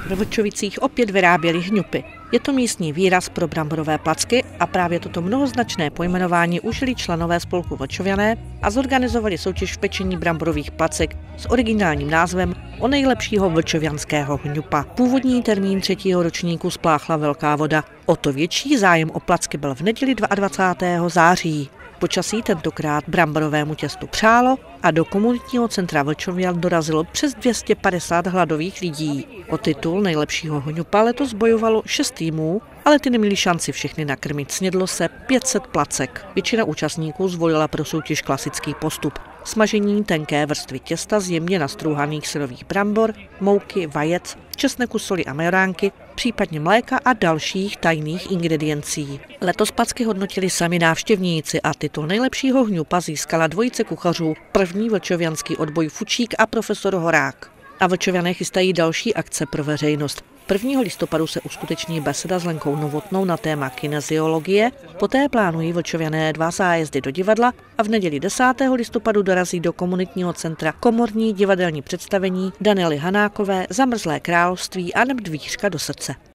Ve Vlčovicích opět vyráběli hňupy. Je to místní výraz pro bramborové placky a právě toto mnohoznačné pojmenování užili členové spolku Vlčované a zorganizovali soutěž v pečení bramborových placek s originálním názvem O nejlepšího vlčovanského hňupa. Původní termín 3. ročníku spláchla velká voda. O to větší zájem o placky byl v neděli 22. září. Počasí tentokrát bramborovému těstu přálo a do komunitního centra Vlčovian dorazilo přes 250 hladových lidí. O titul nejlepšího hňupa letos bojovalo 6 týmů, ale ty neměli šanci všechny nakrmit. Snědlo se 500 placek. Většina účastníků zvolila pro soutěž klasický postup. Smažení tenké vrstvy těsta z jemně nastrouhaných syrových brambor, mouky, vajec, česneku, soli a majoránky, případně mléka a dalších tajných ingrediencí. Letos placky hodnotili sami návštěvníci a titul nejlepšího hňupa získala dvojice kuchařů, první vlčovianský odboj Fučík a profesor Horák. A Vlčované chystají další akce pro veřejnost. 1. listopadu se uskuteční beseda s Lenkou Novotnou na téma kineziologie, poté plánují Vlčované 2 zájezdy do divadla a v neděli 10. listopadu dorazí do komunitního centra komorní divadelní představení Daniely Hanákové Zamrzlé království a neb Dvířka do srdce.